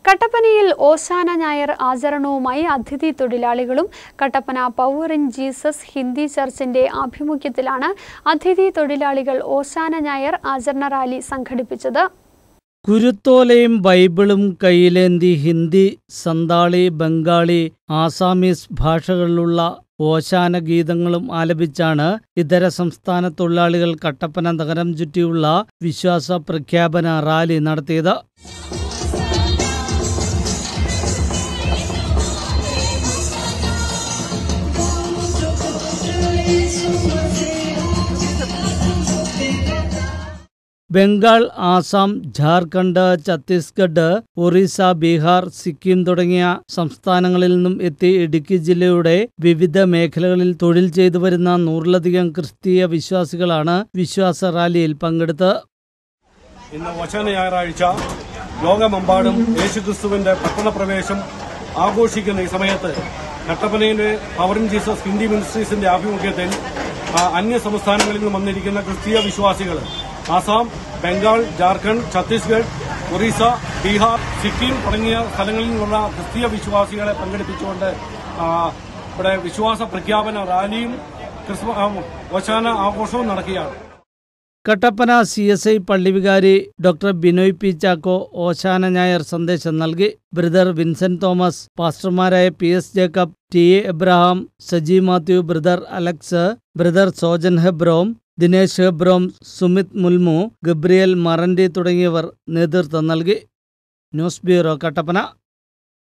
കട്ടപ്പനയിൽ ഓശാന ഞായർ ആചരണവുമായി അതിഥി തൊഴിലാളികളും Kattappana power in Jesus Hindi ചർച്ചിന്റെ ആഭിമുഖ്യത്തിലാണ് അതിഥി തൊഴിലാളികൾ ഓശാന ഞായർ ആചരണ റാലി സംഘടിപ്പിച്ചത്. കുരുത്തോലയും ബൈബിളും കയ്യിലേന്തി ഹിന്ദി, സന്താളി, ബംഗാളി, ആസാമീസ് ഭാഷകളിലുള്ള ഓശാന ഗീതങ്ങളും ആലപിച്ചാണ് ഇതര സംസ്ഥാന തൊഴിലാളികൾ കട്ടപ്പന നഗരം ചുറ്റിയുള്ള വിശ്വാസ പ്രഖ്യാപന റാലി നടത്തിയത്. ബംഗാൾ, ആസാം, ഝാർഖണ്ഡ്, ഛത്തീസ്ഗഡ്, ഒറീസ, ബീഹാർ, സിക്കിം തുടങ്ങിയ സംസ്ഥാനങ്ങളിൽ നിന്നും എത്തി ഇടുക്കി ജില്ലയുടെ വിവിധ മേഖലകളിൽ തൊഴിൽ ചെയ്തു വരുന്ന 100-ലധികം ക്രിസ്തീയ വിശ്വാസികളാണ് വിശ്വാസ റാലിയിൽ പങ്കെടുത്തത്. ഇന്ന് ഓശാന ഞായറാഴ്ച ലോകമെമ്പാടും യേശുക്രിസ്തുവിന്റെ പട്ടണപ്രവേശം ആഘോഷിക്കുന്ന ഈ സമയത്ത് കട്ടപ്പനയിലെ പവർ ഇൻ ജീസസ് ഹിന്ദി മിനിസ്ട്രീസിന്റെ ആഭിമുഖ്യത്തിൽ അന്യ സംസ്ഥാനങ്ങളിൽ നിന്ന് വന്നിരിക്കുന്ന ക്രിസ്തീയ വിശ്വാസികൾ ആസാം, ബംഗാൾ, ജാർഖണ്ഡ്, ഛത്തീസ്ഗഡ്, ഒറീസ, ബീഹാർ, സിക്കിം തുടങ്ങിയ സ്ഥലങ്ങളിൽ നിന്നുള്ള ക്രിസ്തീയ വിശ്വാസികളെ പങ്കെടുപ്പിച്ചുകൊണ്ട് ഇവിടെ വിശ്വാസ പ്രഖ്യാപന റാലിയും ഓശാന ആഘോഷവും നടക്കുകയാണ്. കട്ടപ്പന CSI പള്ളി വികാരി ഡോക്ടർ ബിനോയ് പി ചാക്കോ ഓശാന ഞായർ സന്ദേശം നൽകി. ബ്രദർ വിൻസെന്റ് തോമസ്, പാസ്റ്റർമാരായ PS Jacob, TA Abraham, Saji Mathew, brother Alex, brother Sojan Hembrom, Dinesh Hembrom, Sumit Murmu, Gabriel Marandi തുടങ്ങിയവർ നേതൃത്വം നൽകി. News bureau, Kattappana.